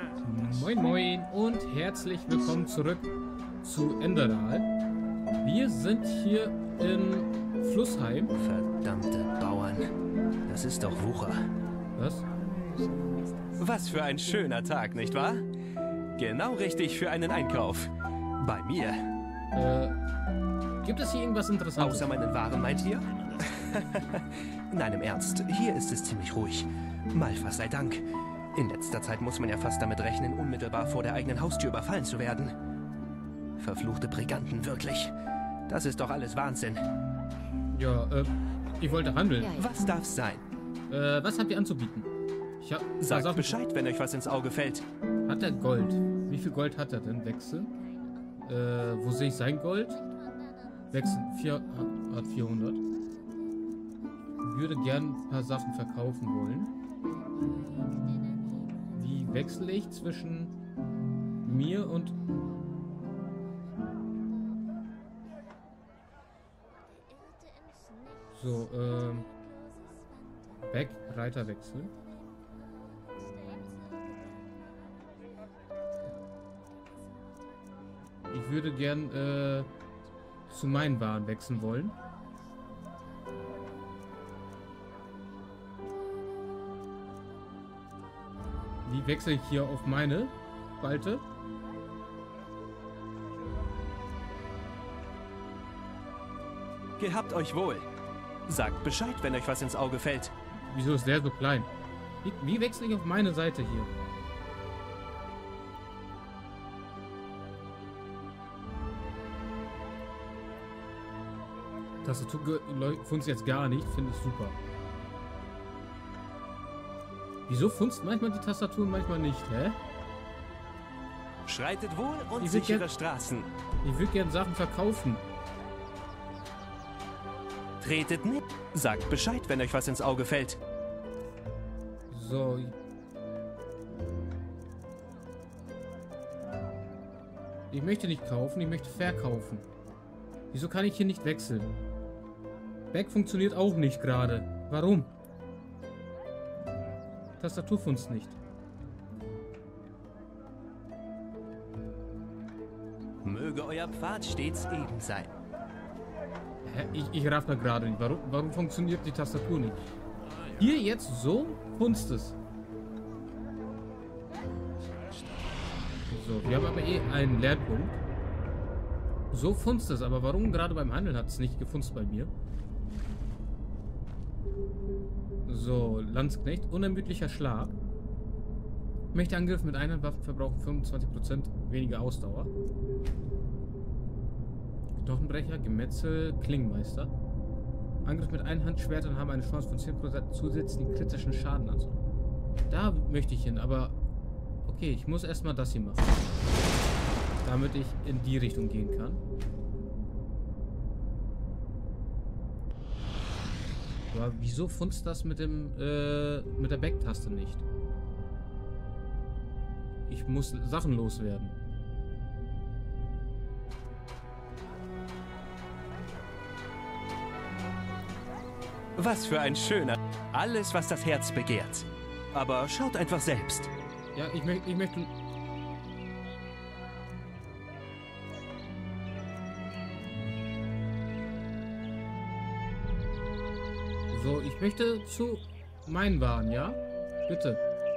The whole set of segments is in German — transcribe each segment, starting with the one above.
Moin Moin und herzlich willkommen zurück zu Enderal. Wir sind hier in Flussheim. Verdammte Bauern. Das ist doch Wucher. Was? Was für ein schöner Tag, nicht wahr? Genau richtig für einen Einkauf. Bei mir. Gibt es hier irgendwas Interessantes? Außer meinen Waren, meint ihr? Nein, im Ernst. Hier ist es ziemlich ruhig. Malphas sei Dank. In letzter Zeit muss man ja fast damit rechnen, unmittelbar vor der eigenen Haustür überfallen zu werden. Verfluchte Briganten, wirklich. Das ist doch alles Wahnsinn. Ja, ich wollte handeln. Was darf's sein? Was habt ihr anzubieten? Sagt Bescheid, wenn euch was ins Auge fällt. Hat er Gold? Wie viel Gold hat er denn? Wechsel? Wo sehe ich sein Gold? Wechsel. Hat 400. Ich würde gern ein paar Sachen verkaufen wollen. Wie wechsle ich zwischen mir und... So, Reiter wechseln. Ich würde gern zu meinen Waren wechseln wollen. Wie wechsle ich hier auf meine Spalte? Gehabt euch wohl. Sagt Bescheid, wenn euch was ins Auge fällt. Wieso ist der so klein? Wie wechsle ich auf meine Seite hier? Tastatur funzt jetzt gar nicht, finde ich super. Wieso funzt manchmal die Tastatur und manchmal nicht, hä? Schreitet wohl und sichere Straßen. Ich würde gerne Sachen verkaufen. Tretet nicht. Sagt Bescheid, wenn euch was ins Auge fällt. So. Ich möchte nicht kaufen, ich möchte verkaufen. Wieso kann ich hier nicht wechseln? Back funktioniert auch nicht gerade. Warum? Tastatur funzt nicht. Möge euer Pfad stets eben sein. Hä? Ich raff da gerade nicht. Warum funktioniert die Tastatur nicht? Hier jetzt so funzt es. So, wir haben aber eh einen Lernpunkt. So funzt es, aber warum gerade beim Handeln hat es nicht gefunzt bei mir? So, Landsknecht, unermüdlicher Schlag. Mächtiger Angriff mit einer Waffe verbrauchen 25% weniger Ausdauer. Knochenbrecher, Gemetzel, Klingenmeister. Angriff mit Einhandschwertern haben eine Chance von 10% zusätzlichen kritischen Schaden anzunehmen. Da möchte ich hin, aber okay, ich muss erstmal das hier machen. Damit ich in die Richtung gehen kann. Aber wieso funzt das mit der Back-Taste nicht? Ich muss Sachen loswerden. Was für ein schöner... Alles, was das Herz begehrt. Aber schaut einfach selbst. Ja, ich möchte... So, ich möchte zu meinen Waren, ja? Bitte.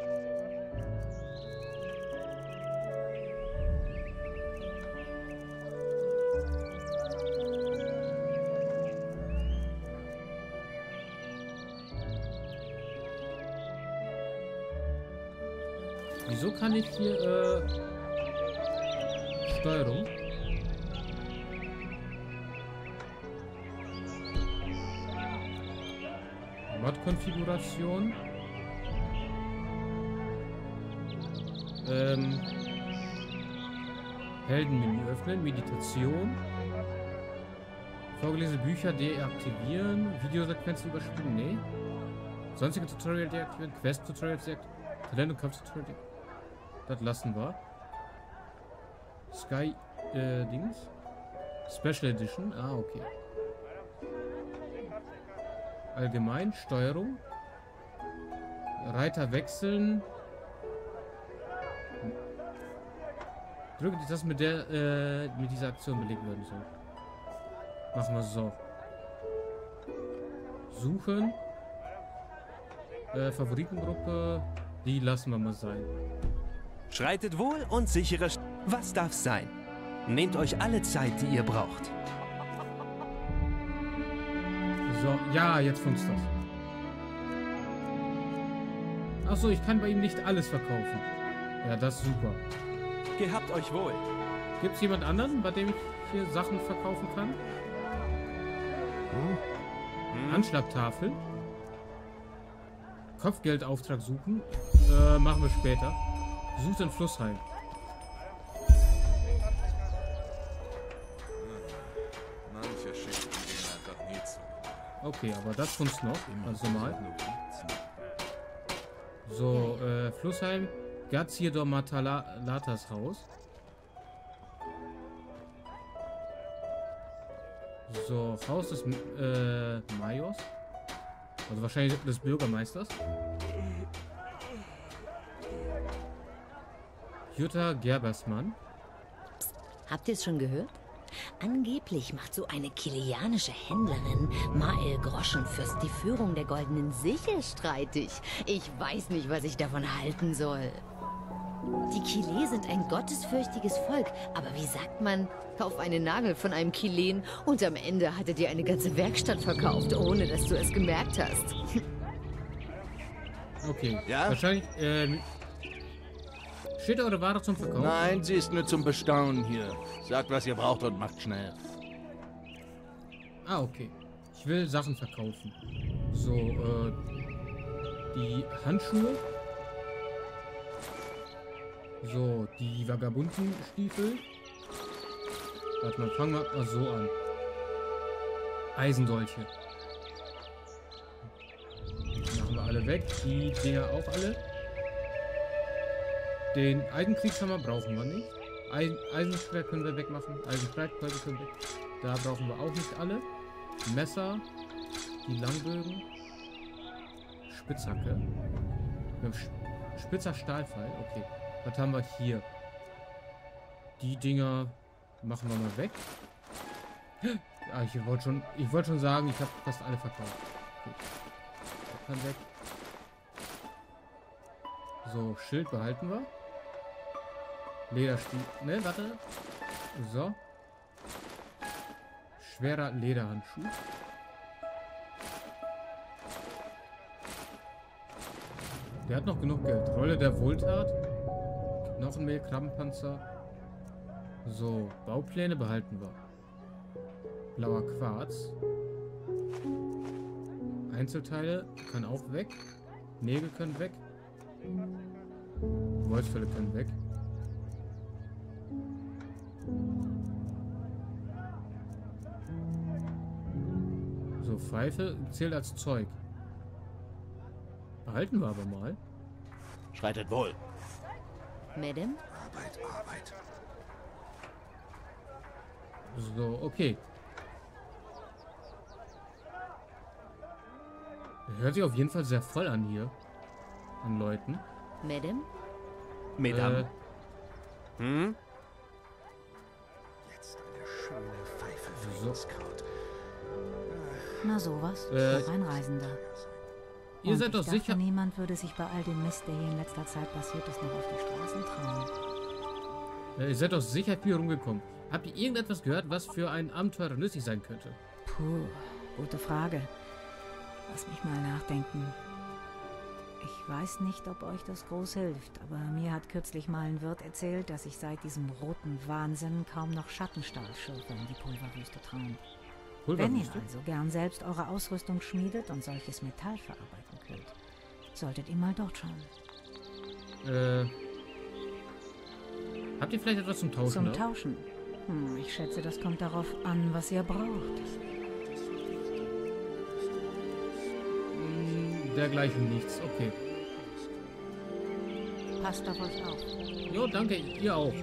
Wieso kann ich hier, Steuerung? Mod-Konfiguration. Heldenmenü öffnen, Meditation. Vorgelesene Bücher deaktivieren, Videosequenzen überspringen, nee. Sonstige Tutorial deaktivieren, Quest-Tutorials deaktivieren, Talent- und Kampf-Tutorial deaktivieren. Das lassen wir. Sky, Dings. Special Edition, okay. Allgemein, Steuerung. Reiter wechseln. Drücke die Taste, mit der mit dieser Aktion belegt werden soll. Machen wir so. Suchen. Favoritengruppe. Die lassen wir mal sein. Schreitet wohl und sichere... Was darf's sein? Nehmt euch alle Zeit, die ihr braucht. So, ja, jetzt funktioniert das. Achso, ich kann bei ihm nicht alles verkaufen. Ja, das ist super. Gehabt euch wohl. Gibt es jemand anderen, bei dem ich hier Sachen verkaufen kann? Anschlagtafel. Kopfgeldauftrag suchen. Machen wir später. Sucht den Flussheim. Manche Schichten gehen einfach nie zu. Okay, aber das funktioniert noch. Also normal. So, Flussheim. Gaziedor Matalatas Haus. So, Haus des Majors. Also wahrscheinlich des Bürgermeisters. Jutta Gerbersmann. Psst, habt ihr es schon gehört? Angeblich macht so eine kilianische Händlerin Mael Groschenfürst die Führung der Goldenen Sichel streitig. Ich weiß nicht, was ich davon halten soll. Die Kile sind ein gottesfürchtiges Volk, aber wie sagt man, kauf einen Nagel von einem Kilen und am Ende hat er dir eine ganze Werkstatt verkauft, ohne dass du es gemerkt hast. Okay, Ja? wahrscheinlich, steht eure Ware zum Verkauf? Nein, sie ist nur zum Bestaunen hier. Sagt, was ihr braucht und macht schnell. Ah, okay. Ich will Sachen verkaufen. So, die Handschuhe. So, die Vagabundenstiefel. Warte mal, fangen wir mal so an. Eisendolche. Machen wir alle weg. Die Dinger auch alle. Den Eisenkriegshammer brauchen wir nicht. Eisenschwert können wir wegmachen. Eisenschwertkolben können wir weg. Da brauchen wir auch nicht alle. Messer. Die Langbögen. Spitzhacke. Wir haben spitzer Stahlpfeil. Okay. Was haben wir hier? Die Dinger machen wir mal weg. Ja, ich wollte schon sagen, ich habe fast alle verkauft. Gut. Das kann weg. So, Schild behalten wir. Lederstiefel. Ne, warte. So. Schwerer Lederhandschuh. Der hat noch genug Geld. Rolle der Wohltat. Knochenmehl, Krabbenpanzer. So, Baupläne behalten wir. Blauer Quarz. Einzelteile kann auch weg. Nägel können weg. Holzfälle können weg. So, Pfeife zählt als Zeug. Behalten wir aber mal. Schreitet wohl. Madame? Arbeit, Arbeit. So, okay. Hört sich auf jeden Fall sehr voll an hier. An Leuten. Madame? Mesdames. Jetzt eine schöne Pfeife für So. den Scout. Na sowas, Äh, ein Reisender. Ihr Und seid ich doch dachte, sicher... niemand würde sich bei all dem Mist, der hier in letzter Zeit passiert ist, noch auf die Straßen trauen. Ihr seid doch sicher viel rumgekommen. Habt ihr irgendetwas gehört, was für einen Abenteurer nützlich sein könnte? Puh, gute Frage. Lass mich mal nachdenken. Ich weiß nicht, ob euch das groß hilft, aber mir hat kürzlich mal ein Wirt erzählt, dass sich seit diesem roten Wahnsinn kaum noch Schattenstahlschürfer in die Pulverwüste trauen. Wenn ihr Pulverwüste? also gern selbst eure Ausrüstung schmiedet und solches Metall verarbeiten könnt, solltet ihr mal dort schauen. Habt ihr vielleicht etwas zum Tauschen? Zum da? Tauschen? Ich schätze, das kommt darauf an, was ihr braucht. Dergleichen nichts. Okay. Passt auf euch auf. Jo, danke. Ihr auch.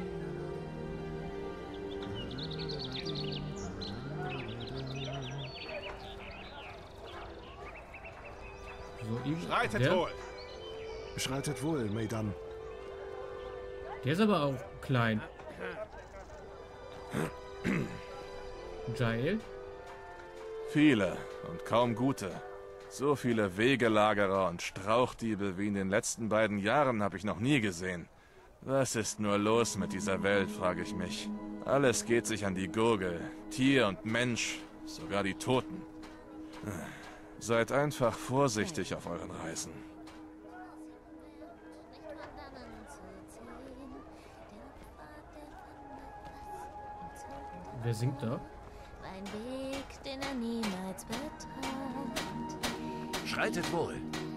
So, Schreitet der, wohl! Schreitet wohl, Mesdames. der ist aber auch klein. Jael? Viele und kaum gute. So viele Wegelagerer und Strauchdiebe wie in den letzten beiden Jahren habe ich noch nie gesehen. Was ist nur los mit dieser Welt, frage ich mich. Alles geht sich an die Gurgel. Tier und Mensch, sogar die Toten. Seid einfach vorsichtig auf euren Reisen. Wer singt da? Ein Weg, den er niemals betrat. Schreitet wohl.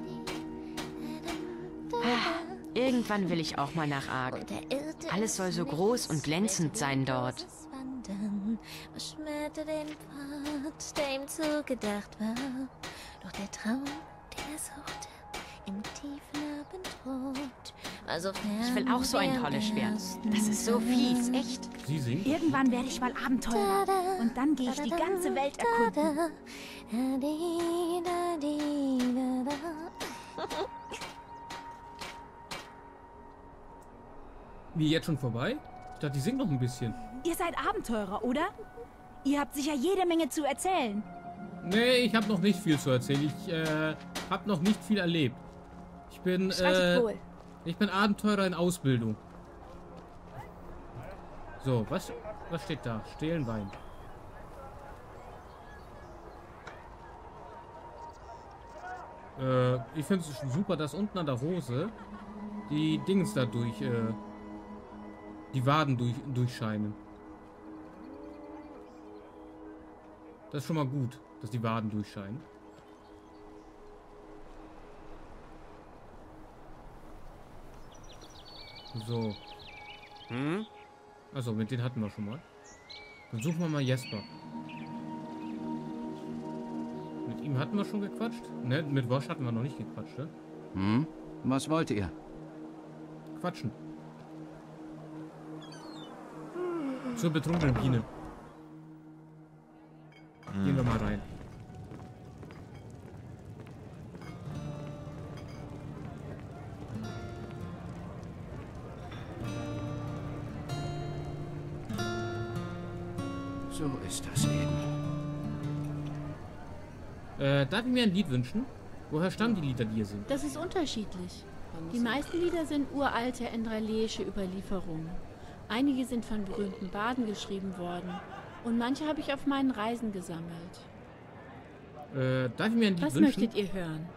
Irgendwann will ich auch mal nach Ark. Alles soll so groß und glänzend sein dort. Verschmähte den Pfad, der ihm zugedacht war. Doch der Traum, den er suchte, im tiefen Abendrot, war so fern. Ich will auch so ein tolles Schwert. Das ist so fies, echt. Sie singt? Irgendwann werde ich mal Abenteurer. Und dann gehe ich die ganze Welt erkunden. Wie, jetzt schon vorbei? Ich dachte, die singt noch ein bisschen. Ihr seid Abenteurer, oder? Ihr habt sicher jede Menge zu erzählen. Nee, ich habe noch nicht viel zu erzählen. Ich habe noch nicht viel erlebt. Ich bin Abenteurer in Ausbildung. So, was steht da? Stehlen Wein. Ich finde es super, dass unten an der Hose die Dings da die Waden durchscheinen. Das ist schon mal gut, dass die Waden durchscheinen. So. Also, mit denen hatten wir schon mal. Dann suchen wir mal Jesper. Mit ihm hatten wir schon gequatscht. Ne, mit Wosch hatten wir noch nicht gequatscht, ne? Was wollt ihr? Quatschen. Zur betrunkenen Biene. Gehen wir mal rein. So ist das eben. Darf ich mir ein Lied wünschen? Woher stammen die Lieder, die ihr singt? Das ist unterschiedlich. Die meisten Lieder sind uralte endraleische Überlieferungen. Einige sind von berühmten Barden geschrieben worden. Und manche habe ich auf meinen Reisen gesammelt. Darf ich mir ein Lied Was wünschen? möchtet ihr hören?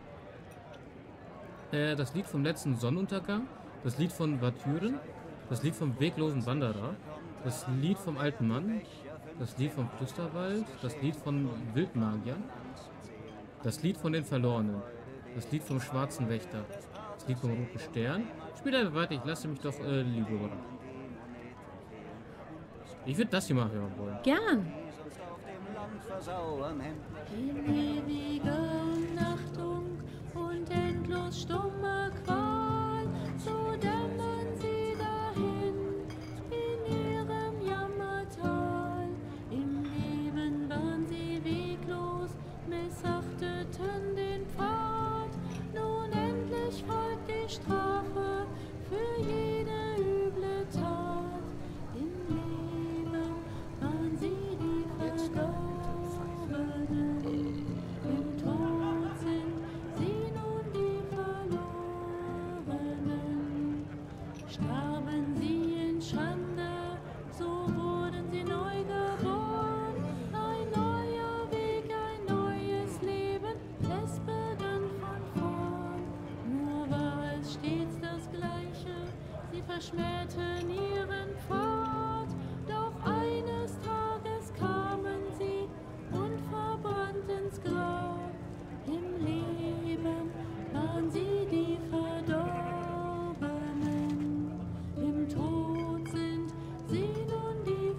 Das Lied vom letzten Sonnenuntergang, das Lied von Valkyren, das Lied vom weglosen Wanderer, das Lied vom alten Mann, das Lied vom Flüsterwald, das Lied von Wildmagiern, das Lied von den Verlorenen, das Lied vom schwarzen Wächter, das Lied vom roten Stern. Spielt einfach weiter, ich lasse mich doch lieber überraschen. Ich würde das hier mal hören wollen. Gern. In ewiger Umnachtung und endlos stummer Qual, so dämmern sie dahin in ihrem Jammertal. Im Leben waren sie weglos, missachteten den Pfad. Nun endlich folgt die Strafe für jede üble Tat. Im Leben waren sie die Verstorbenen. Im Tod sind sie nun die Verlorenen. Starben sie in Schande, so wurden sie neu geboren. Ein neuer Weg, ein neues Leben, es begann von vorn. Nur war es stets das Gleiche, sie verschmähten ihren Pfad. Doch eines Tages kamen sie unverbrannt ins Grab. Im Leben waren sie die Verdorbenen. Im Tod sind sie nun die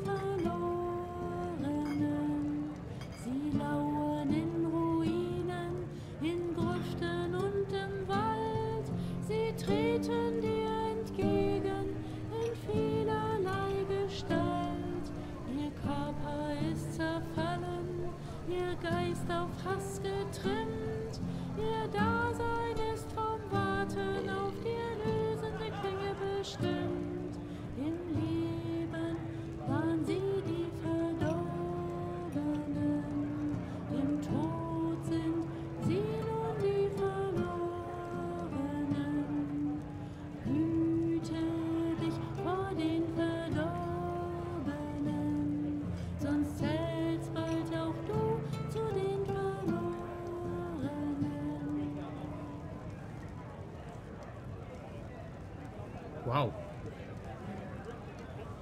Verlorenen. Sie lauern in Ruinen, in Grüften und im Wald. Sie treten dir entgegen in vielerlei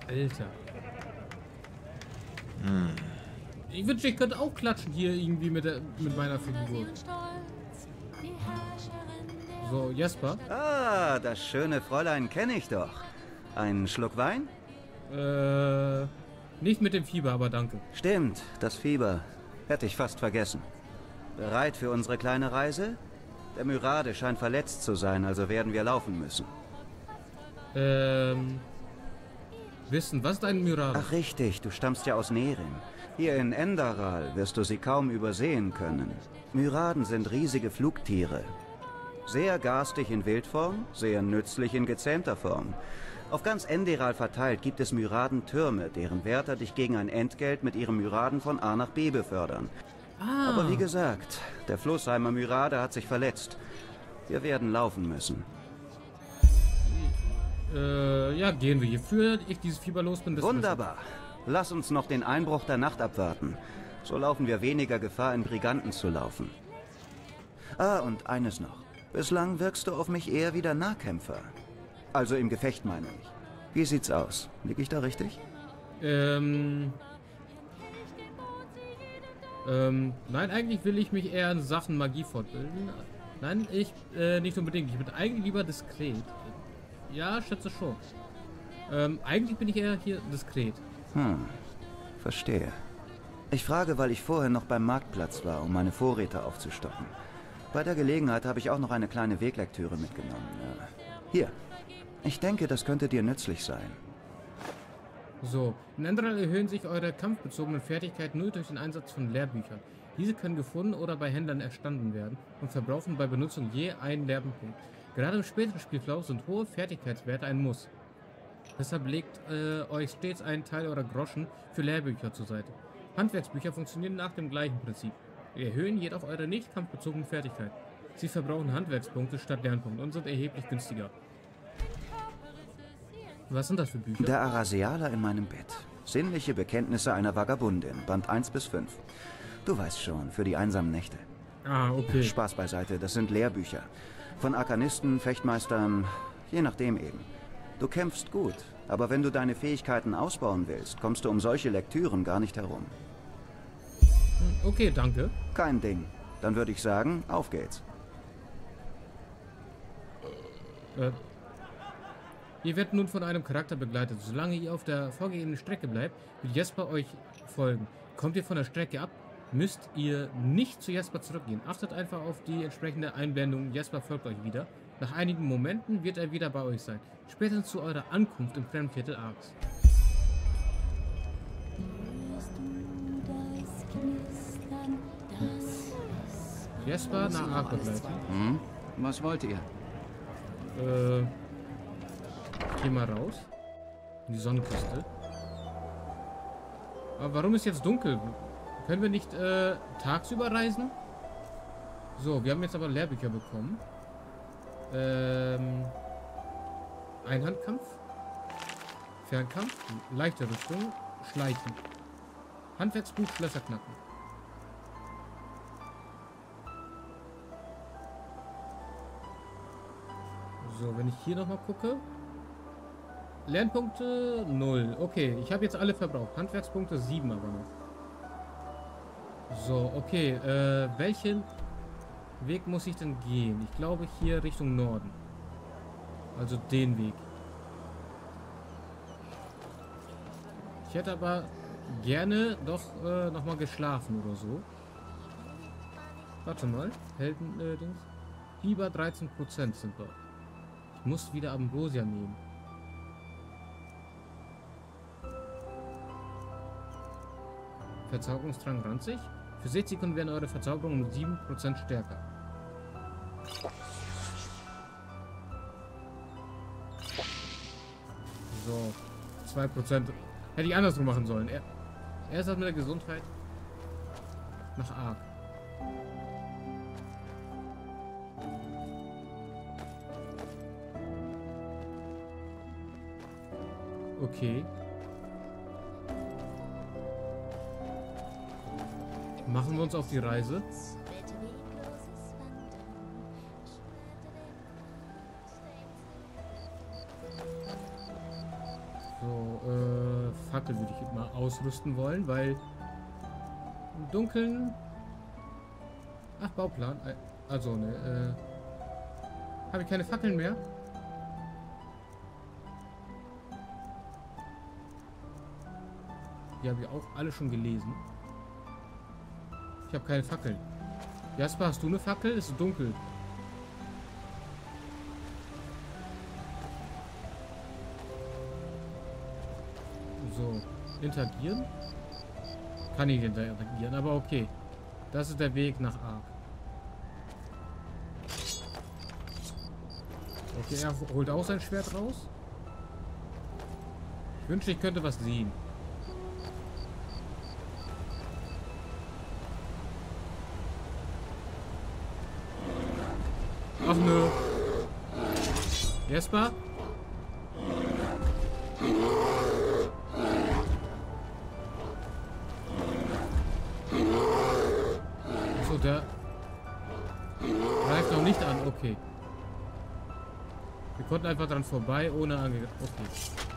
Alter. Ich wünschte, ich könnte auch klatschen hier irgendwie mit meiner Figur. So, Jesper. Ah, das schöne Fräulein kenne ich doch. Ein Schluck Wein? Nicht mit dem Fieber, aber danke. Stimmt, das Fieber. Hätte ich fast vergessen. Bereit für unsere kleine Reise? Der Myrade scheint verletzt zu sein, also werden wir laufen müssen. Wissen, was ist ein Myrade? Ach richtig, du stammst ja aus Nerim. Hier in Endaral wirst du sie kaum übersehen können. Myraden sind riesige Flugtiere. Sehr garstig in Wildform, sehr nützlich in gezähmter Form. Auf ganz Enderal verteilt gibt es Myradentürme, deren Wärter dich gegen ein Entgelt mit ihrem Myraden von A nach B befördern. Aber wie gesagt, der Flussheimer Myrade hat sich verletzt. Wir werden laufen müssen. Ja, gehen wir. Je früher ich dieses Fieber los bin, desto Wunderbar. Lass uns noch den Einbruch der Nacht abwarten. So laufen wir weniger Gefahr, in Briganten zu laufen. Ah, und eines noch. Bislang wirkst du auf mich eher wie der Nahkämpfer. Also im Gefecht, meine ich. Wie sieht's aus? Lieg ich da richtig? Nein, eigentlich will ich mich eher in Sachen Magie fortbilden. Nein, nicht unbedingt. Ich bin eigentlich lieber diskret. Ja, schätze schon. Eigentlich bin ich eher hier diskret. Verstehe. Ich frage, weil ich vorher noch beim Marktplatz war, um meine Vorräte aufzustocken. Bei der Gelegenheit habe ich auch noch eine kleine Weglektüre mitgenommen. Hier. Ich denke, das könnte dir nützlich sein. So, in Enderal erhöhen sich eure kampfbezogenen Fertigkeiten nur durch den Einsatz von Lehrbüchern. Diese können gefunden oder bei Händlern erstanden werden und verbrauchen bei Benutzung je einen Lehrpunkt. Gerade im späteren Spielverlauf sind hohe Fertigkeitswerte ein Muss. Deshalb legt euch stets einen Teil eurer Groschen für Lehrbücher zur Seite. Handwerksbücher funktionieren nach dem gleichen Prinzip. Sie erhöhen jedoch eure nicht kampfbezogenen Fertigkeiten. Sie verbrauchen Handwerkspunkte statt Lernpunkte und sind erheblich günstiger. Was sind das für Bücher? Der Arasialer in meinem Bett. Sinnliche Bekenntnisse einer Vagabundin. Band 1 bis 5. Du weißt schon, für die einsamen Nächte. Ah, okay. Spaß beiseite, das sind Lehrbücher. Von Arkanisten, Fechtmeistern, je nachdem eben. Du kämpfst gut, aber wenn du deine Fähigkeiten ausbauen willst, kommst du um solche Lektüren gar nicht herum. Okay, danke. Kein Ding. Dann würde ich sagen, auf geht's. Ihr werdet nun von einem Charakter begleitet. Solange ihr auf der vorgegebenen Strecke bleibt, wird Jesper euch folgen. Kommt ihr von der Strecke ab, müsst ihr nicht zu Jesper zurückgehen. Achtet einfach auf die entsprechende Einblendung. Jesper folgt euch wieder. Nach einigen Momenten wird er wieder bei euch sein. Spätestens zu eurer Ankunft im Fremdviertel Arx. Jesper nach Arx begleiten. Was wollt ihr? Geh mal raus. In die Sonnenküste. Aber warum ist jetzt dunkel? Können wir nicht tagsüber reisen? So, wir haben jetzt aber Lehrbücher bekommen. Einhandkampf. Fernkampf. Leichte Rüstung. Schleichen. Handwerksbuch, Schlösser knacken. So, wenn ich hier nochmal gucke. Lernpunkte 0. Okay, ich habe jetzt alle verbraucht. Handwerkspunkte 7 aber noch. So, okay. Welchen Weg muss ich denn gehen? Ich glaube hier Richtung Norden. Also den Weg. Ich hätte aber gerne doch nochmal geschlafen oder so. Warte mal. Helden-Dings. Fieber 13% sind wir. Ich muss wieder Ambrosia nehmen. Verzauberungsdrang 20. Für 6 Sekunden werden eure Verzauberungen um 7% stärker. So, 2%. Hätte ich andersrum machen sollen. Erst mit der Gesundheit nach Ark. Okay. Machen wir uns auf die Reise. So, Fackel würde ich mal ausrüsten wollen, weil im Dunkeln... Ach, Bauplan. Also, ne, habe ich keine Fackeln mehr? Die habe ich auch alle schon gelesen. Ich habe keine Fackeln. Jasper, hast du eine Fackel? Es ist dunkel. So, interagieren? Kann ich interagieren, aber okay. Das ist der Weg nach A. Okay, er holt auch sein Schwert raus. Ich wünschte, ich könnte was sehen. Ach nö. Jesper? Achso, der greift noch nicht an. Okay. Wir konnten einfach dran vorbei, ohne angegriffen. Okay.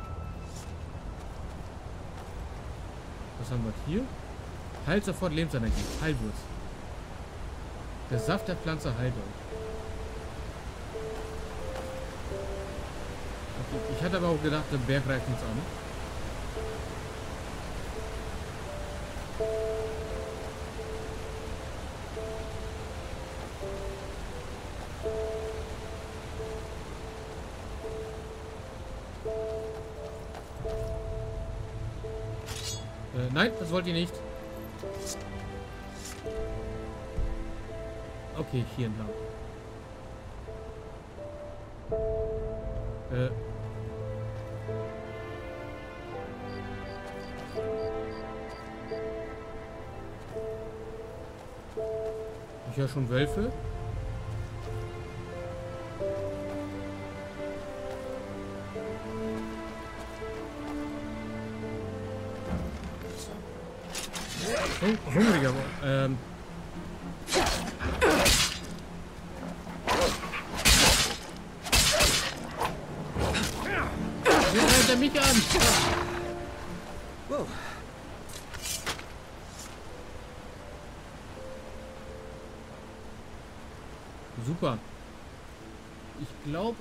Was haben wir hier? Heilt sofort Lebensenergie. Heilwurz. Der Saft der Pflanze heilt euch. Okay. Ich hatte aber auch gedacht, der Bär greift uns an. Nein, das wollt ihr nicht. Okay, hier entlang. Ich höre schon Wölfe. Oh, hungriger. Jetzt hält er mich an. Wow. Super. Ich glaube,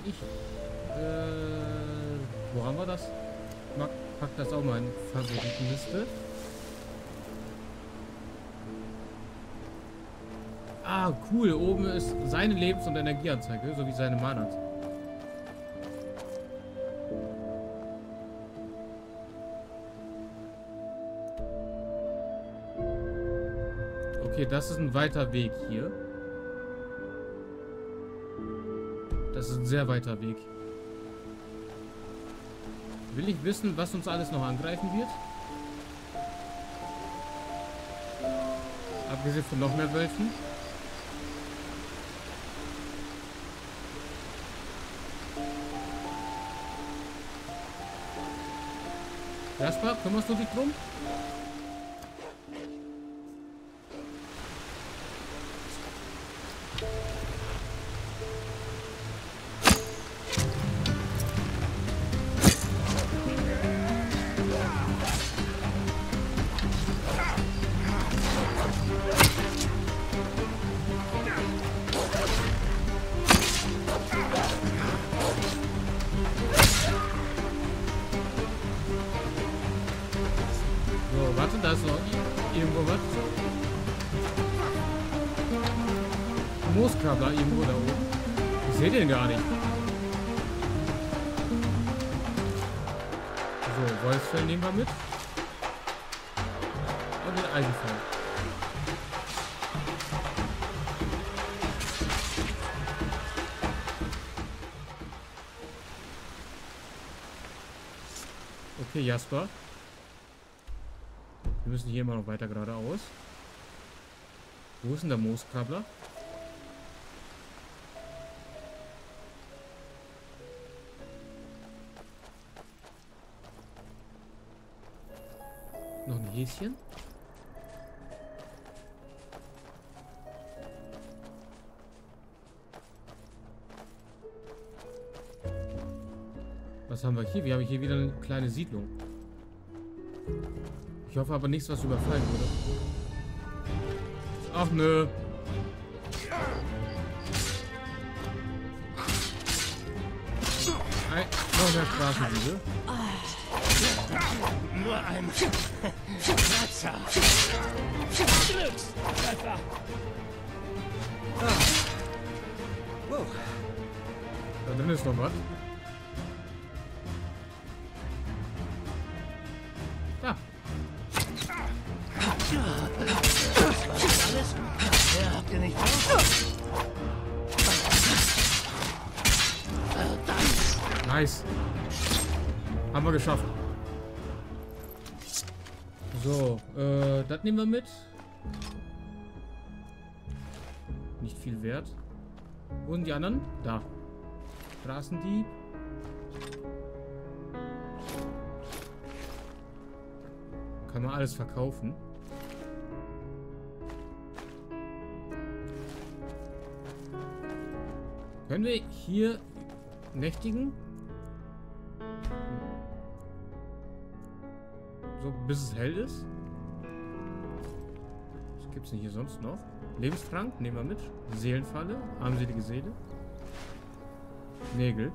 wo haben wir das? Pack das auch mal in die Favoritenliste. Ah, cool. Oben ist seine Lebens- und Energieanzeige, sowie seine Mana. Okay, das ist ein weiter Weg hier. Das ist ein sehr weiter Weg. Will ich wissen, was uns alles noch angreifen wird? Abgesehen von noch mehr Wölfen. Jasper, kümmerst du dich drum? Warte, da ist noch irgendwo was. Mooskrabbler irgendwo da oben. Ich sehe den gar nicht. So, Wolfsfell nehmen wir mit. Und den Eisenfall. Okay, Jasper. Wir müssen hier immer noch weiter geradeaus. Wo ist denn der Mooskrabbler? Noch ein Häschen? Was haben wir hier? Wir haben hier wieder eine kleine Siedlung. Ich hoffe aber nichts, was überfallen wurde. Ach nö. Noch mehr Straßendiebe. Nur ein Kratzer. Glückstreffer. Wow. Da drin ist noch was. Ja. Das war alles. Mehr habt ihr nicht drauf. Verdammt. Nice. Haben wir geschafft. So, das nehmen wir mit. Nicht viel wert. Und die anderen? Da. Straßendieb. Kann man alles verkaufen. Können wir hier nächtigen? So, bis es hell ist. Was gibt es denn hier sonst noch? Lebenstrank, nehmen wir mit. Seelenfalle, armselige Seele. Nägel.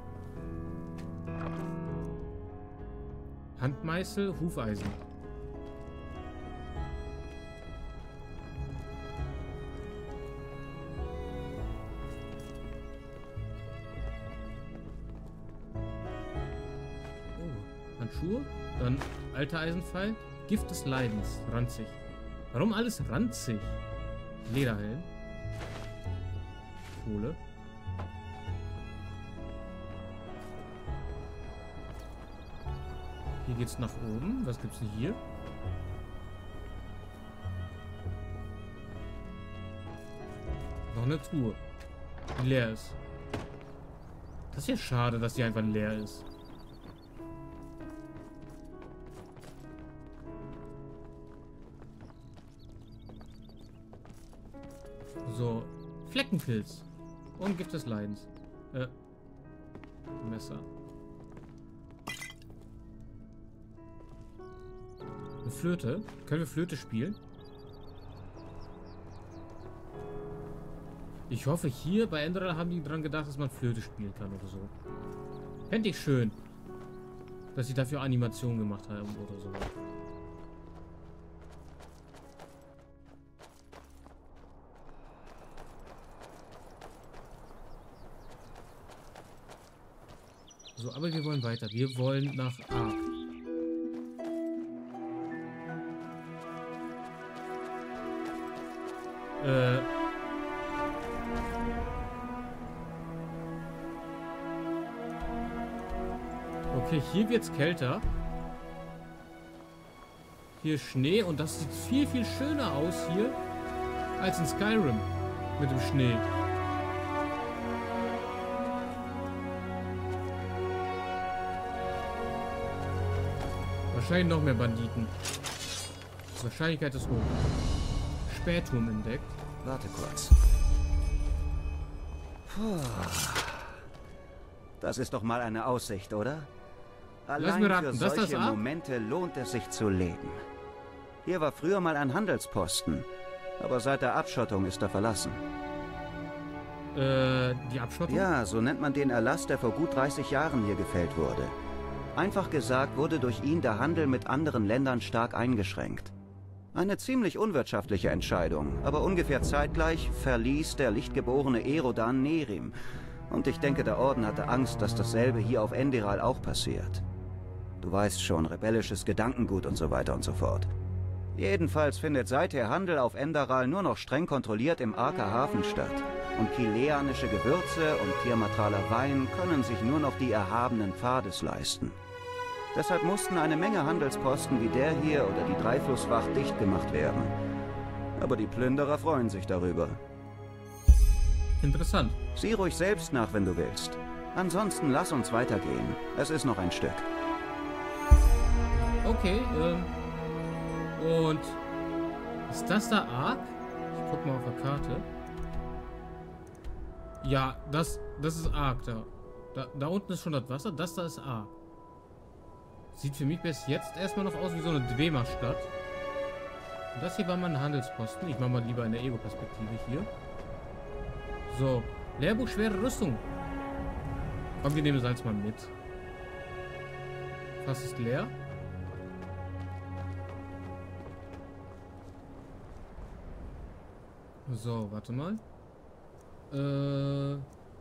Handmeißel, Hufeisen. Oh, Handschuhe. Dann alter Eisenpfeil. Gift des Leidens. Ranzig. Warum alles ranzig? Lederhelm. Kohle. Hier geht's nach oben. Was gibt's denn hier? Noch eine Truhe, die leer ist. Das ist ja schade, dass die einfach leer ist. So, Fleckenpilz. Und Gift des Leidens. Messer. Eine Flöte. Können wir Flöte spielen? Ich hoffe, hier bei Enderal haben die dran gedacht, dass man Flöte spielen kann oder so. Fände ich schön. Dass sie dafür Animationen gemacht haben oder so. So, aber wir wollen weiter. Wir wollen nach A. Okay, hier wird's kälter. Hier ist Schnee und das sieht viel, viel schöner aus hier als in Skyrim mit dem Schnee. Wahrscheinlich noch mehr Banditen. Die Wahrscheinlichkeit ist hoch. Spätturm entdeckt. Warte kurz. Puh. Das ist doch mal eine Aussicht, oder? Allein mir raten, für das solche A? Momente lohnt es sich zu leben. Hier war früher mal ein Handelsposten, aber seit der Abschottung ist er verlassen. Die Abschottung? Ja, so nennt man den Erlass, der vor gut 30 Jahren hier gefällt wurde. Einfach gesagt wurde durch ihn der Handel mit anderen Ländern stark eingeschränkt. Eine ziemlich unwirtschaftliche Entscheidung, aber ungefähr zeitgleich verließ der lichtgeborene Erodan Nerim. Und ich denke, der Orden hatte Angst, dass dasselbe hier auf Enderal auch passiert. Du weißt schon, rebellisches Gedankengut und so weiter und so fort. Jedenfalls findet seither Handel auf Enderal nur noch streng kontrolliert im Arker Hafen statt. Und kileanische Gewürze und Tirmatraler Wein können sich nur noch die erhabenen Pfades leisten. Deshalb mussten eine Menge Handelsposten wie der hier oder die Dreiflusswacht dicht gemacht werden. Aber die Plünderer freuen sich darüber. Interessant. Sieh ruhig selbst nach, wenn du willst. Ansonsten lass uns weitergehen. Es ist noch ein Stück. Okay, und ist das da Ark? Ich guck mal auf der Karte. Ja, das ist Ark da. Da unten ist schon das Wasser. Das da ist Ark. Sieht für mich bis jetzt erstmal noch aus wie so eine Dwemer-Stadt. Und das hier war mal ein Handelsposten. Ich mache mal lieber in der Ego-Perspektive hier. So. Lehrbuch schwere Rüstung. Komm, wir nehmen Salz mal mit. Fass ist leer. So, warte mal. Ihr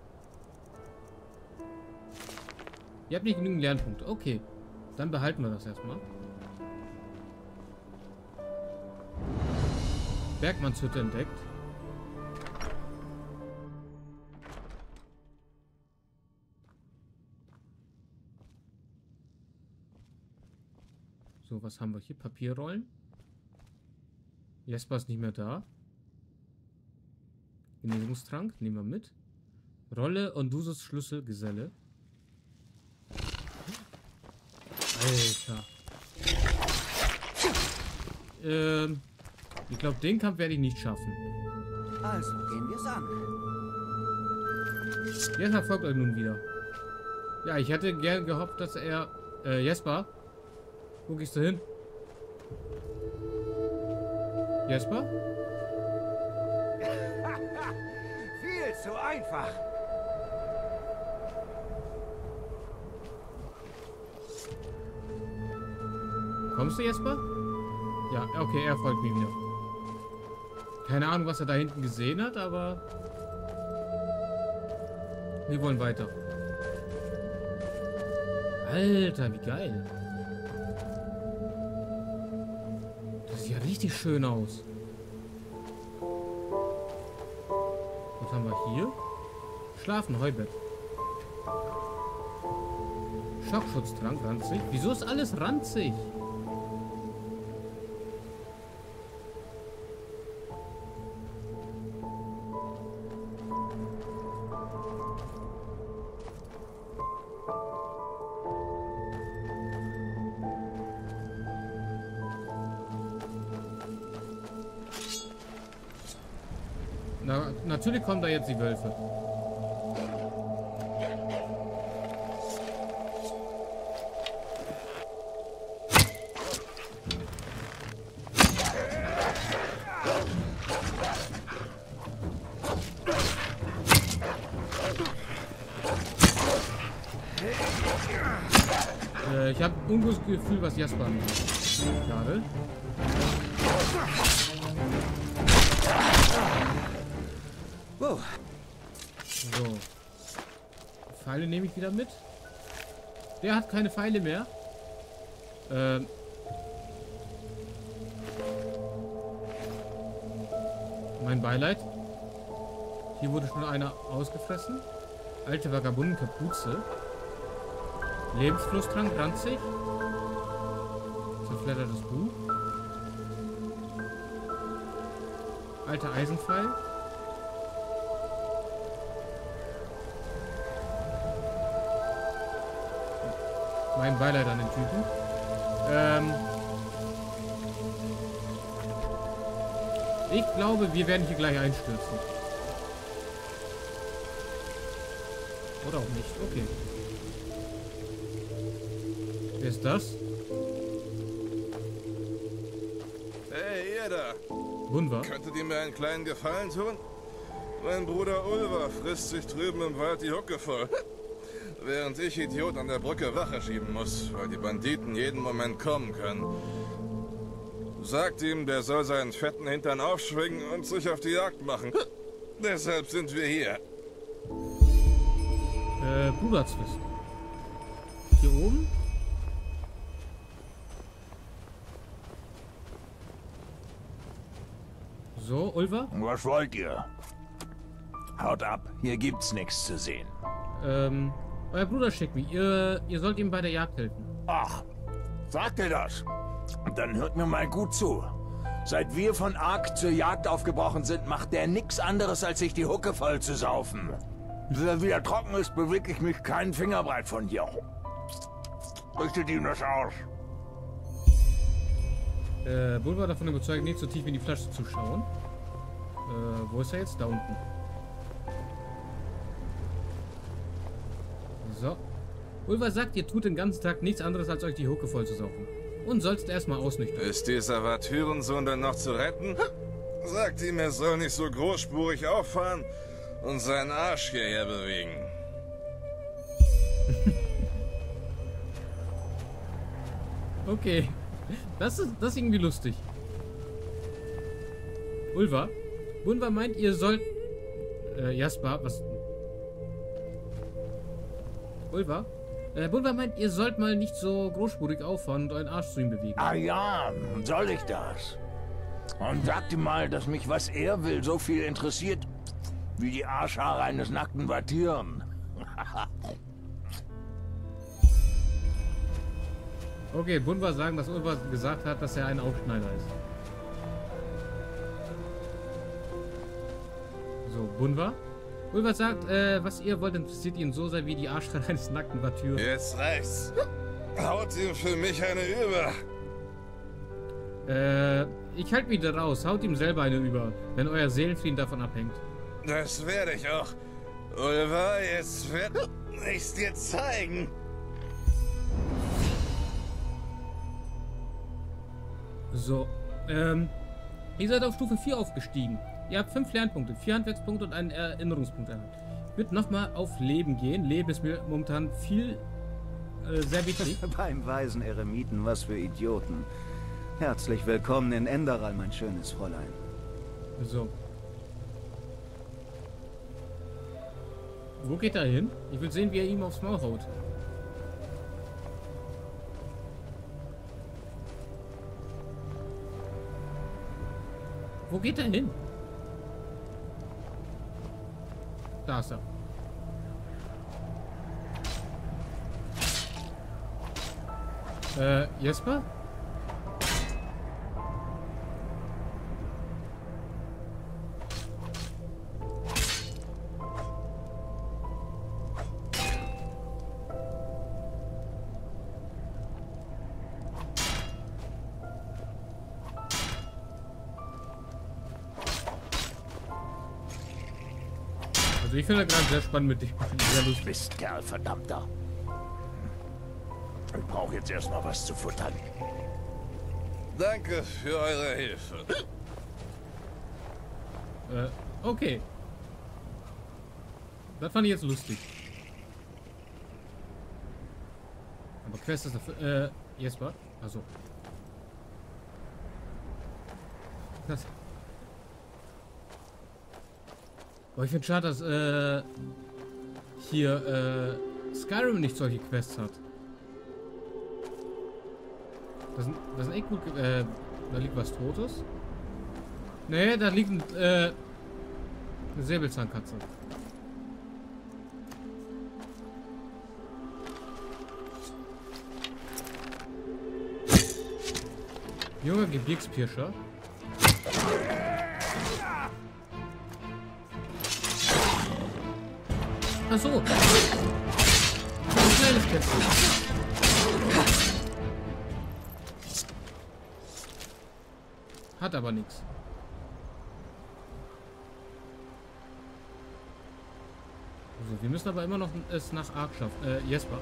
habt nicht genügend Lernpunkte. Okay. Dann behalten wir das erstmal. Bergmannshütte entdeckt. So, was haben wir hier? Papierrollen. Jesper ist nicht mehr da. Genehmigungstrank, nehmen wir mit. Rolle und Dusus Schlüsselgeselle. Alter. Ich glaube, den Kampf werde ich nicht schaffen. Also, gehen wir's an. Jesper folgt euch nun wieder. Ja, ich hätte gern gehofft, dass er... Jesper? Wo gehst du hin? Jesper? Viel zu einfach. Kommst du, Jesper? Ja, okay, er folgt mir wieder. Keine Ahnung, was er da hinten gesehen hat, aber... Wir wollen weiter. Alter, wie geil. Das sieht ja richtig schön aus. Was haben wir hier? Schlafen, Heubett. Schockschutztrank, ranzig. Wieso ist alles ranzig? Na, natürlich kommen da jetzt die Wölfe. Ich habe ein ungutes Gefühl, was Jasper angeht. Gerade. Wow. So. Pfeile nehme ich wieder mit. Der hat keine Pfeile mehr. Mein Beileid. Hier wurde schon einer ausgefressen. Alte Vagabunden-Kapuze. Lebensflusstrank, ranzig. Zerfleddertes Buch. Alter Eisenpfeil. Mein Beileid an den Typen. Ich glaube, wir werden hier gleich einstürzen. Oder auch nicht. Okay. Wer ist das? Hey, ihr da. Gunvar. Könntet ihr mir einen kleinen Gefallen tun? Mein Bruder Ulvar frisst sich drüben im Wald die Hucke voll. Während ich, Idiot, an der Brücke Wache schieben muss, weil die Banditen jeden Moment kommen können. Sagt ihm, der soll seinen fetten Hintern aufschwingen und sich auf die Jagd machen. Deshalb sind wir hier. Bruderzwist. Hier oben? So, Ulvar? Was wollt ihr? Haut ab, hier gibt's nichts zu sehen. Euer Bruder schickt mich. Ihr sollt ihm bei der Jagd helfen. Ach, sagt ihr das? Dann hört mir mal gut zu. Seit wir von Ark zur Jagd aufgebrochen sind, macht der nix anderes, als sich die Hucke voll zu saufen. Bis er wieder trocken ist, bewege ich mich keinen Fingerbreit von hier. Richtet ihm das aus. Bull war davon überzeugt, nicht so tief in die Flasche zu schauen. Wo ist er jetzt? Da unten. So. Ulva sagt, ihr tut den ganzen Tag nichts anderes, als euch die Hucke voll zu saufen. Und sollst erstmal ausnüchtern. Ist dieser Vatyrensohn denn noch zu retten? Sagt ihm, er soll nicht so großspurig auffahren und seinen Arsch hierher bewegen. Okay. Das ist irgendwie lustig. Ulva? Bunva meint, ihr sollt... Jasper, was... Ulva? Bunva meint, ihr sollt mal nicht so großspurig auffahren und euren Arsch zu ihm bewegen. Ah ja, soll ich das? Und sagt ihm mal, dass mich, was er will, so viel interessiert, wie die Arschhaare eines nackten Vatyren. Okay, Bunva sagen, dass Ulva gesagt hat, dass er ein Aufschneider ist. So, Bunva? Ulva sagt, was ihr wollt, interessiert ihn so sehr wie die Arschhaare eines nackten Vatyren. Jetzt reicht's. Haut ihm für mich eine über. Ich halte mich da raus. Haut ihm selber eine über, wenn euer Seelenfrieden davon abhängt. Das werde ich auch. Ulva, jetzt werde ich's dir zeigen. So, ihr seid auf Stufe 4 aufgestiegen. Ihr habt 5 Lernpunkte, 4 Handwerkspunkte und einen Erinnerungspunkt erhalten. Ich würde nochmal auf Leben gehen. Leben ist mir momentan sehr wichtig. Beim weisen Eremiten, was für Idioten. Herzlich willkommen in Enderal, mein schönes Fräulein. So. Wo geht er hin? Ich will sehen, wie er ihm aufs Maul haut. Wo geht er hin? Da ist er. Jesper? Also ich finde das gerade sehr spannend mit dem. Sehr lustig. Mist, Kerl, verdammter. Ich brauche jetzt erstmal was zu futtern. Danke für eure Hilfe. Okay. Das fand ich jetzt lustig. Aber Quest ist dafür. Jesper? Achso. Das. Aber ich finde schade, dass hier Skyrim nicht solche Quests hat. Das sind echt gut. Da liegt was Totes. Nee, da liegt eine Säbelzahnkatze. Junger Gebirgspirscher. Ach so. Ein kleines Kätzchen. Hat aber nichts. So, wir müssen aber immer noch es nach Ark schaffen. Jesper.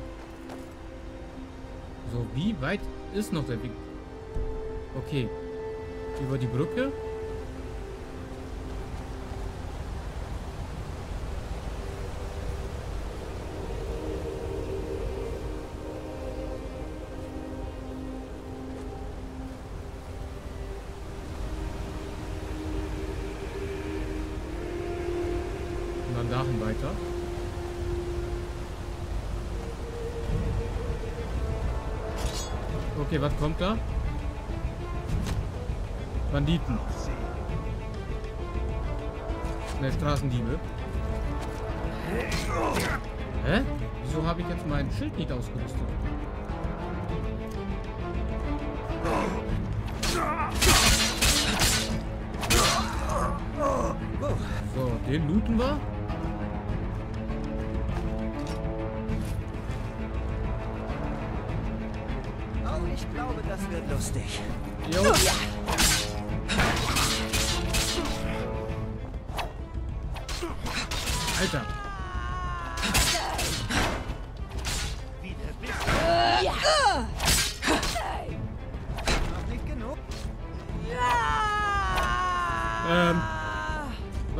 So, wie weit ist noch der Weg? Okay. Über die Brücke. Und dann dahin weiter. Okay, was kommt da? Banditen. Ne, Straßendiebe. Hä? Wieso habe ich jetzt mein Schild nicht ausgerüstet? So, den looten wir. Oh, ich glaube, das wird lustig. Jo. Alter. Wie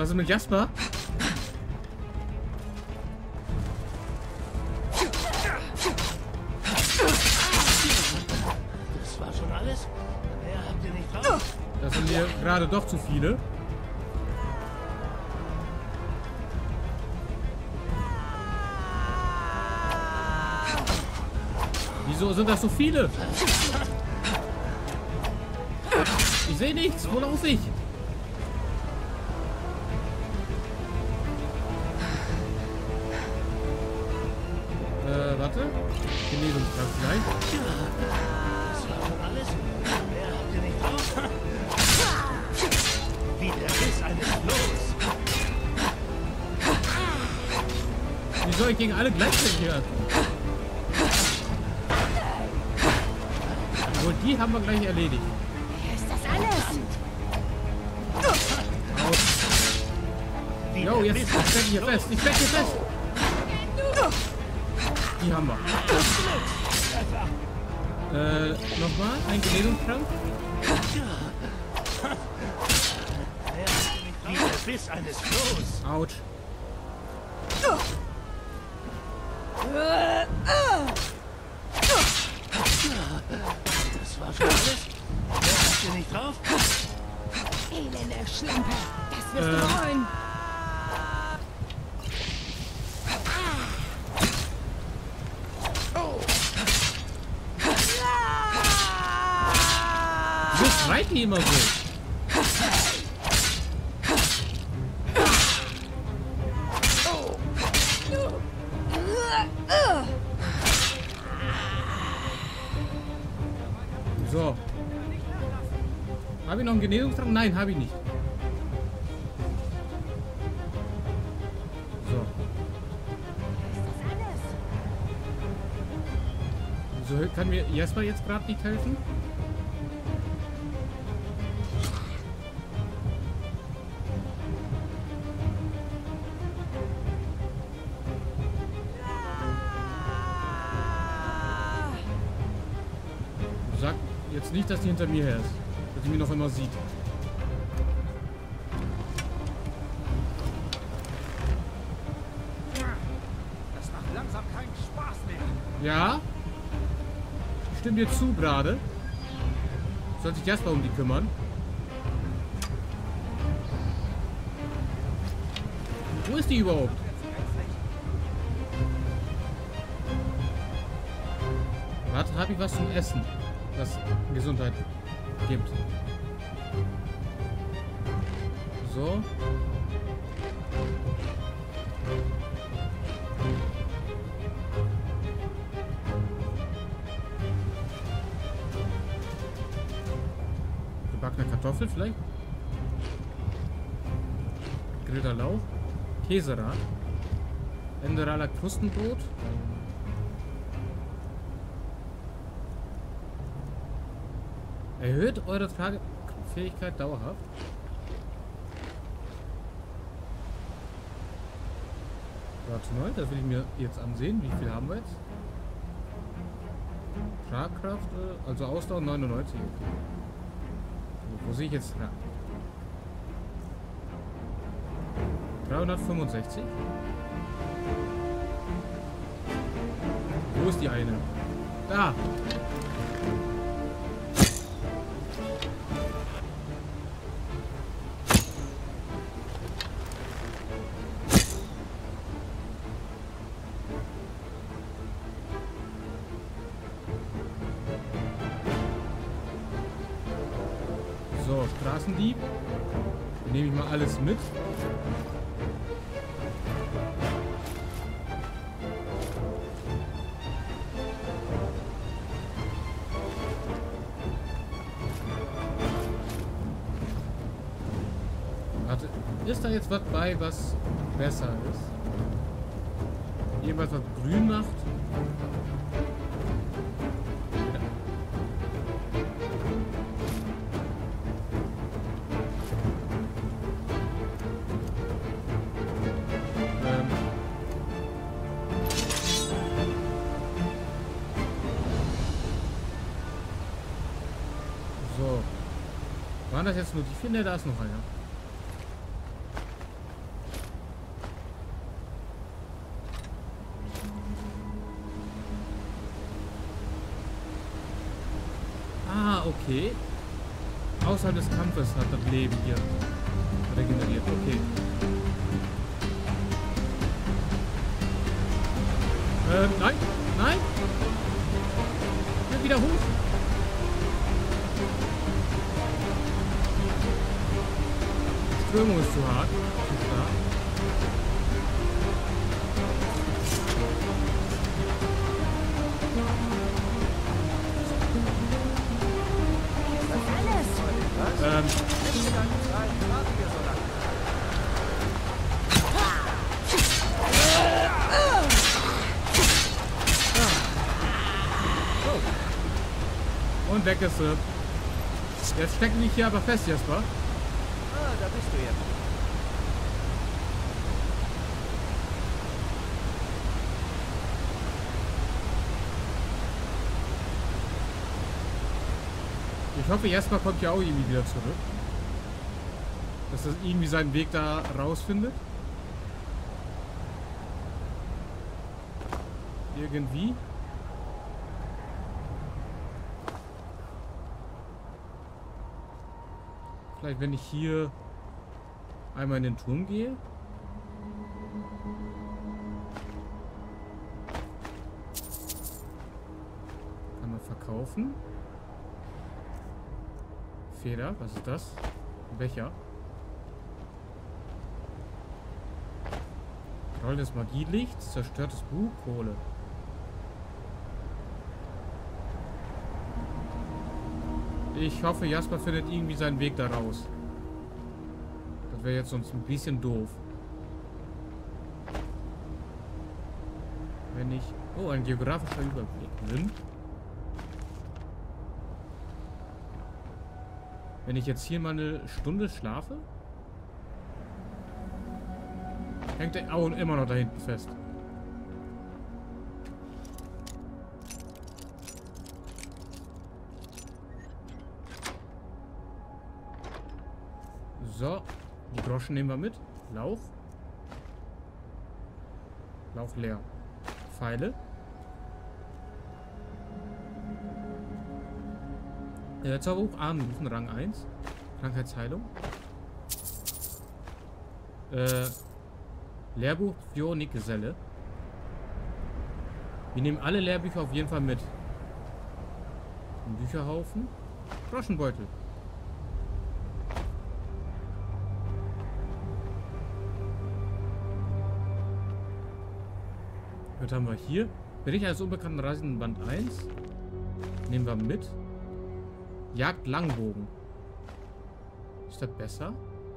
Was ist mit Jasper? Das war schon alles? Mehr habt ihr nicht drauf? Das sind hier gerade doch zu viele. Wieso sind das so viele? Ich sehe nichts. Wo laufe ich? Warte. Genesungstrank vielleicht. Das war schon alles? Mehr habt ihr nicht drauf? Wie der Biss eines Flohs. Wie soll ich gegen alle gleichzeitig hier? Obwohl, die haben wir gleich erledigt. Ist das alles? Aus. Jo, jetzt steck ich hier fest. Ich steck hier fest. Die haben wir. Nochmal. Ein Genesungstrank. Wie der Biss eines Flohs. Autsch. Das war schon alles? Mehr habt ihr nicht drauf? Elende Schlampe. Das wirst du bereuen. Wieso schreit die immer so? So. Habe ich noch einen Genesungstrank? Nein, habe ich nicht. So. Wieso kann mir Jasper jetzt gerade nicht helfen? Sag jetzt nicht, dass die hinter mir her ist. Dass die mich noch immer sieht. Das macht langsam keinen Spaß mehr. Ja? Ich stimme dir zu gerade. Soll sich Jasper um die kümmern? Wo ist die überhaupt? Warte, habe ich was zum Essen? Das Gesundheit gibt. So. Gebackene Kartoffel vielleicht? Grillter Lauch. Käserad. Enderaler Krustenbrot. Erhöht eure Tragefähigkeit dauerhaft. Warte mal, das will ich mir jetzt ansehen. Wie viel haben wir jetzt? Tragkraft, also Ausdauer 99. Okay. Wo sehe ich jetzt? Ja. 365. Wo ist die eine? Da! So, Straßendieb. Nehme ich mal alles mit. Warte, ist da jetzt was bei, was besser ist? Irgendwas, was grün macht? So. Waren das jetzt nur die vier? Ne, da ist noch einer. Ah, okay. Außerhalb des Kampfes hat das Leben hier regeneriert. Okay. Nein, nein. Ja, wieder hoch. Die Strömung ist zu hart, zu stark. Und weg ist sie. Jetzt stecken die hier aber fest, Jasper. Ah, da bist du jetzt. Ich hoffe, Jasper kommt ja auch irgendwie wieder zurück. Dass er irgendwie seinen Weg da rausfindet. Irgendwie. Vielleicht, wenn ich hier einmal in den Turm gehe. Kann man verkaufen. Feder, was ist das? Ein Becher. Roll des Magielichts, zerstörtes Buch, Kohle. Ich hoffe, Jasper findet irgendwie seinen Weg da raus. Das wäre jetzt sonst ein bisschen doof. Wenn ich... Oh, ein geografischer Überblick. Wenn ich jetzt hier mal eine Stunde schlafe? Hängt der auch immer noch da hinten fest. So, die Groschen nehmen wir mit. Lauf. Lauf leer. Pfeile. Zauberbuch, Armrufen, Rang 1. Krankheitsheilung. Lehrbuch, Bionikgeselle. Wir nehmen alle Lehrbücher auf jeden Fall mit. Ein Bücherhaufen. Groschenbeutel. Was haben wir hier? Bericht eines unbekannten Reisenden, Band 1. Nehmen wir mit. Jagd Langbogen. Ist das besser?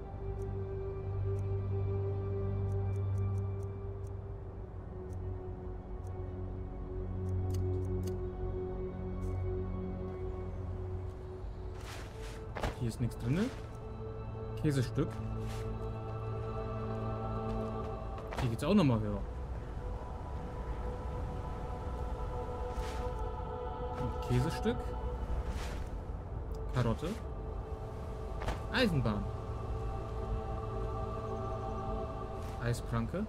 Hier ist nichts drin. Käsestück. Hier geht's auch nochmal höher. Ein Käsestück. Karotte. Eisenbahn. Eispranke.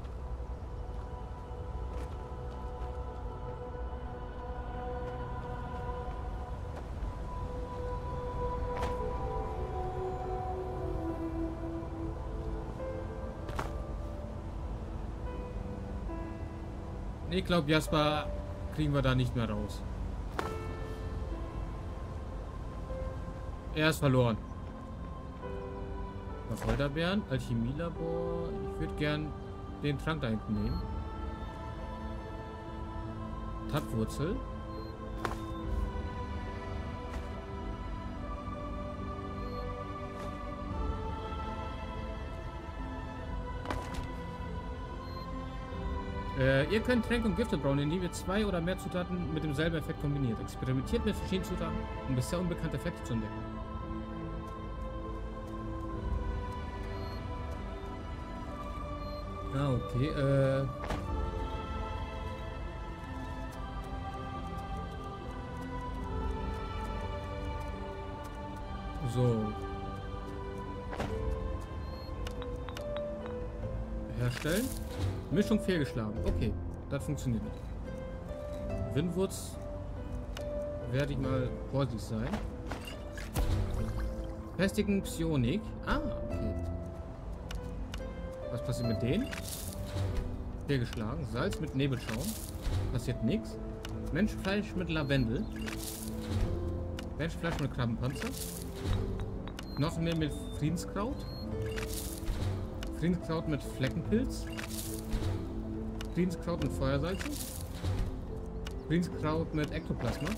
Ich glaube, Jasper kriegen wir da nicht mehr raus. Er ist verloren. Wacholderbeeren, Alchemielabor. Ich würde gern den Trank da hinten nehmen. Tattwurzel. Ihr könnt Tränke und Gifte brauen, indem ihr 2 oder mehr Zutaten mit demselben Effekt kombiniert. Experimentiert mit verschiedenen Zutaten, um bisher unbekannte Effekte zu entdecken. Ah, okay, so. Herstellen. Mischung fehlgeschlagen. Okay, das funktioniert nicht. Windwurz. werde ich mal vorsichtig sein. Festigen Psionik. Ah, okay. Was passiert mit denen? Fehlgeschlagen. Salz mit Nebelschaum. Passiert nichts. Menschenfleisch mit Lavendel. Menschenfleisch mit Krabbenpanzer. Knochenmehl mit Friedenskraut. Friedenskraut mit Fleckenpilz. Friedenskraut mit Feuersalze. Friedenskraut mit Ektoplasma.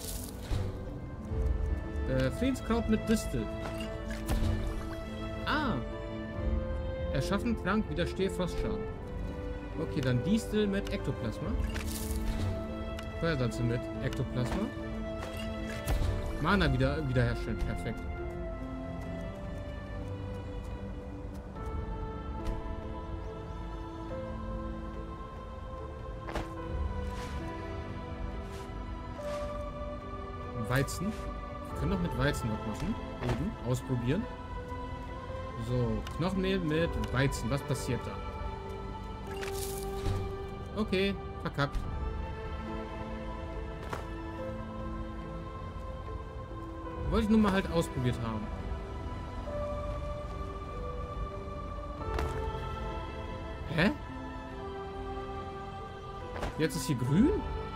Friedenskraut mit Distel. Ah! Erschaffen Trank, widerstehe Frostschaden. Okay, dann Distel mit Ektoplasma. Feuersalze mit Ektoplasma. Mana wiederherstellen. Perfekt. Weizen. Wir können doch mit Weizen was machen. Eben. Ausprobieren. So. Knochenmehl mit Weizen. Was passiert da? Okay. Verkackt. Wollte ich nur mal halt ausprobiert haben. Hä? Jetzt ist hier grün?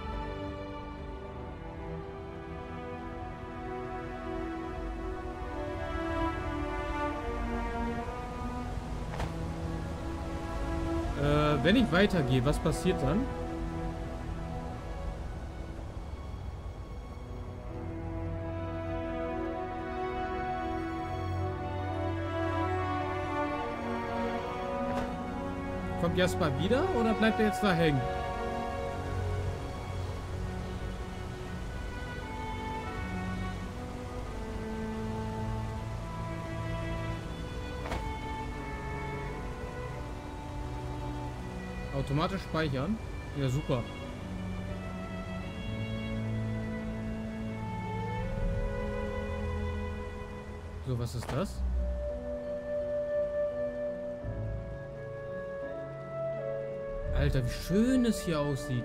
Wenn ich weitergehe, was passiert dann? Kommt Jasper wieder oder bleibt er jetzt da hängen? Automatisch speichern? Ja, super. So, was ist das? Alter, wie schön es hier aussieht.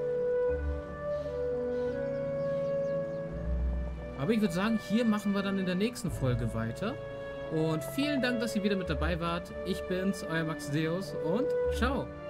Aber ich würde sagen, hier machen wir dann in der nächsten Folge weiter. Und vielen Dank, dass ihr wieder mit dabei wart. Ich bin's, euer Max Deus und ciao.